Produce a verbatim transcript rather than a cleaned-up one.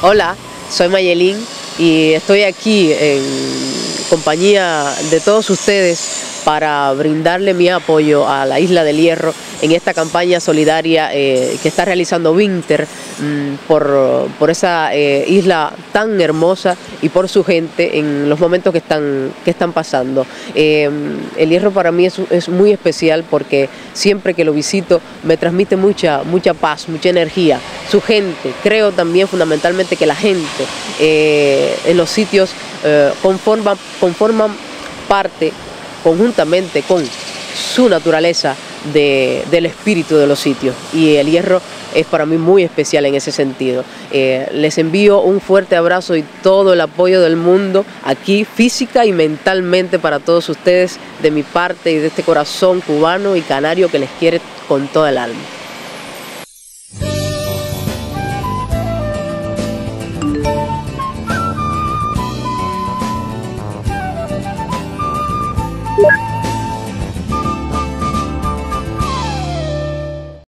Hola, soy Mayelín y estoy aquí en compañía de todos ustedes para brindarle mi apoyo a la Isla del Hierro en esta campaña solidaria eh, que está realizando Winter mmm, por, por esa eh, isla tan hermosa y por su gente en los momentos que están, que están pasando. Eh, el Hierro para mí es, es muy especial porque siempre que lo visito me transmite mucha, mucha paz, mucha energía. Su gente, creo también fundamentalmente que la gente eh, en los sitios eh, conforman, conforman parte conjuntamente con su naturaleza de, del espíritu de los sitios, y el Hierro es para mí muy especial en ese sentido. Eh, les envío un fuerte abrazo y todo el apoyo del mundo aquí física y mentalmente para todos ustedes, de mi parte y de este corazón cubano y canario que les quiere con toda el alma. Yeah.